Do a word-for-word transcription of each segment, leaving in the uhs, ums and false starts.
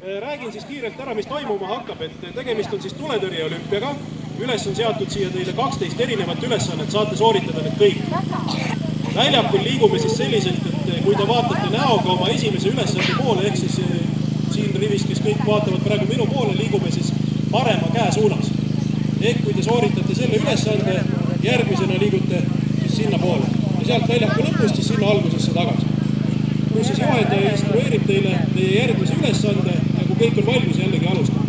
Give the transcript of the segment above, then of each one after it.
Räägin siis kiirelt ära, mis toimuma hakkab, et tegemist on siis tuletõrje olümpiaga. Üles on seatud siia teile kaksteist erinevat ülesannet, saate sooritada need kõik. Väljakul liigume siis selliselt, et kui te vaatate näoga oma esimese ülesande poole, ehk siis siin rivis, kes kõik vaatavad praegu minu poole, liigume siis parema käe suunas. Ehk kui te sooritate selle ülesande, järgmisena liigute siis sinna poole. Ja sealt väljaku lõpust siis sinna algusesse tagasi. Kus siis juhendaja instrueerib teile teie järgmise ülesande ja kui kõik on valmis, jällegi alustab.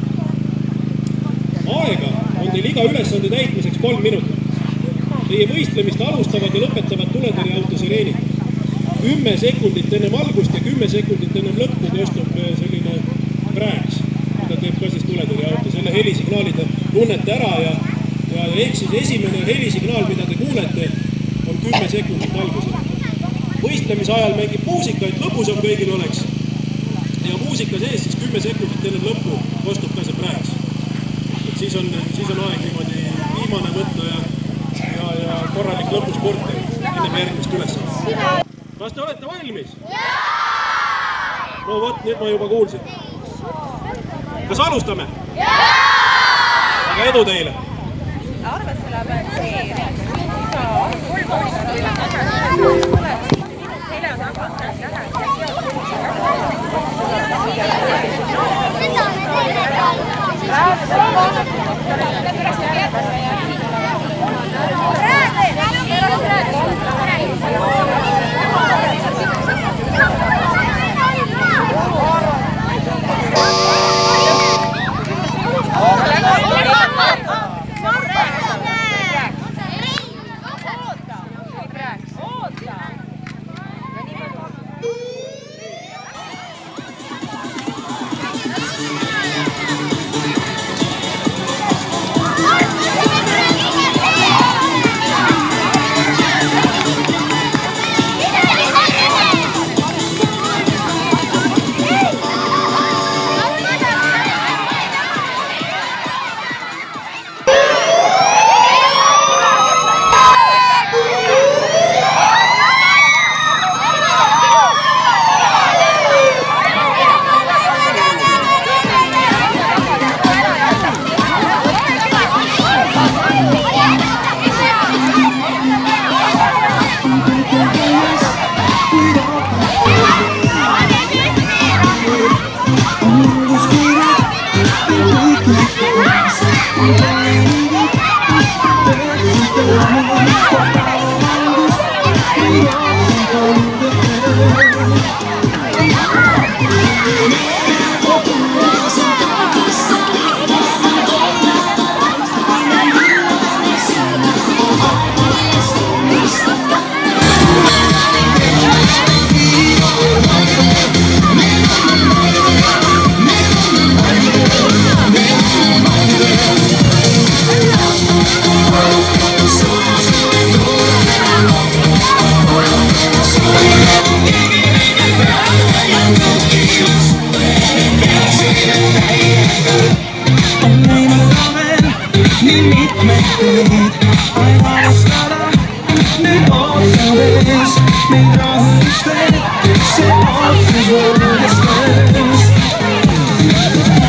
Aega on teil iga ülesande täitmiseks kolm minutit. Teie võistlemist alustavad ja lõpetavad tuletõrjeauto sireenid. Kümme sekundit ennem algust ja kümme sekundit ennem lõppu kostub selline prääks, mida teeb ka siis tuletõrjeauto. Selle helisignaali te tunnete ära ja, ja ehk siis esimene helisignaal, mida te kuulete, on kümme sekundit algusele. Võistlemise ajal mängib muusika, et lõpusam kõigil oleks. Ja muusika sees siis kümme sekundit enne lõppu kostub ka see prääks. Et siis on, siis on aeg niimoodi viimane võtta ja, ja, ja korralik lõpusport enne järgmist ülesand. Kas te olete valmis? No vot, nüüd ma juba kuulsin. Kas alustame? Aga edu teile! Arvad selle peal see, kolm Nüüd